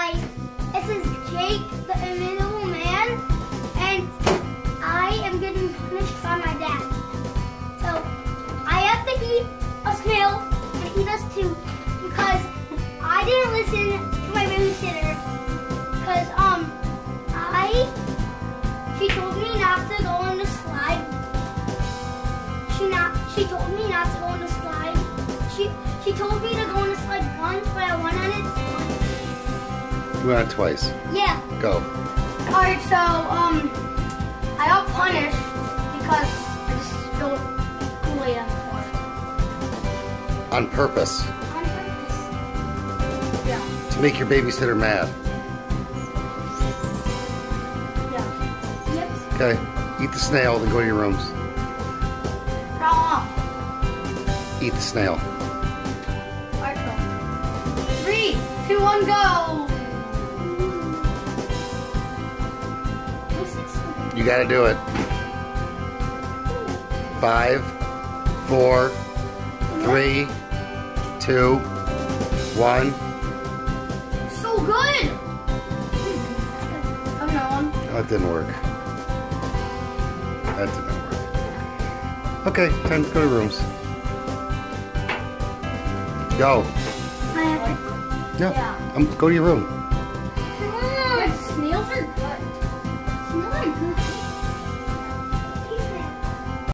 Hi, this is Jake, the Invisible Man, and I am getting punished by my dad. So I have to eat a snail, and he does too, because I didn't listen to my babysitter. Because she told me not to go on the slide. She told me not to go on the slide. She told me to go on the slide once, but I went on it twice. You went on it twice? Yeah. Go. Alright, so, I got punished because I just spilled Kool-Aid on the floor. On purpose? On purpose. Yeah. To make your babysitter mad? Yeah. Yep. Okay. Eat the snail, then go to your rooms. Wrong. Eat the snail. Alright, go. 3, 2, 1, go! You gotta do it. 5, 4, 3, 2, 1. So good! Another one. Oh, it didn't work. That did not work. Okay, time to go to rooms. Go. I have to. No, Yeah. go to your room. Come on. Snails are good. Snails are good.